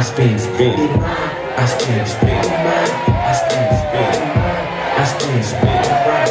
spin, spin. I spin, spin. I spin, spin. I spin, spin.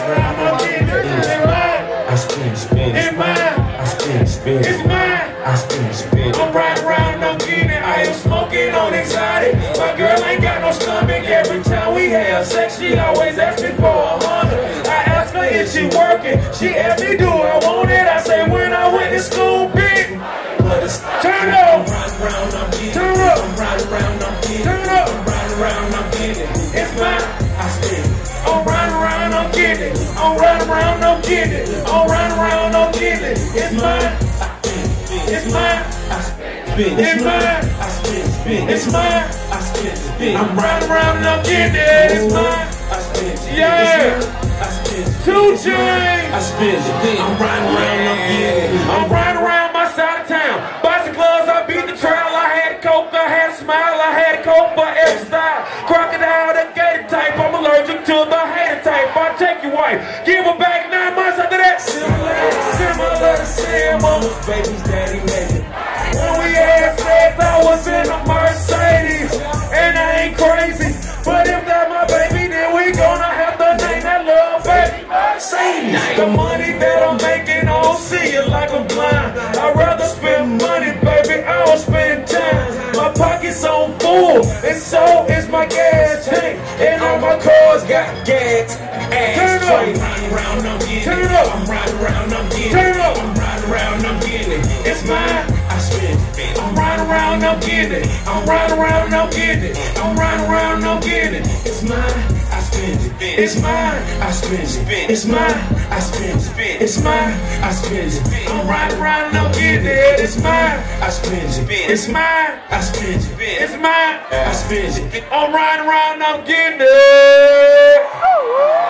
I spin, spin. It's mine. I spin, spin. It's mine. I spin, spin. I'm riding around, I'm getting it. I am smoking on exotic. My girl ain't got no stomach. Every time we have sex, she always asks me for 100. I ask her if she working. She asked me, do I want it? I say, when I went to school, bitch. Turn up. Turn up. Turn up. It's mine. I spin. I'm riding around, I'm getting it. I'm riding around, I'm getting it. I'm riding around, I'm getting it. It's mine. It's mine. It's mine. It's mine. I'm riding around and I'm getting it. It's mine. Yeah. 2 Chainz. I'm riding around and I'm getting it. I'm riding around my side of town. Bicycles, I beat the trail. I had a coke, I had a smile, I had a coke for every style. Crocodile, the gator type. I'm allergic to the hater type. I take your wife, give her back 9 months after that. Similar to Sam's baby's daddy made it. When we had sex, I was in a Mercedes, and I ain't crazy. But if that's my baby, then we gonna have to name that little baby Mercedes. The money that I'm making, I don't see it like I'm blind. I'd rather spend money, baby, I don't spend time. My pocket's on full, and so is my gas tank. And all my cars got gas. Turn up. Turn up. I'm riding around, I'm getting it. Turn up. I'm riding around, I'm getting it. It's mine. I spin. I'm riding around, I'm getting it. I'm riding around, I'm getting it. I'm riding around, I'm getting it. It's mine. I spin. It's mine. I spin. It's mine. I spin. It's mine. I spin. I'm riding around, I'm getting it. It's mine. I spin. It's mine. I spin. It's mine. I spin. I'm riding around, I'm getting it.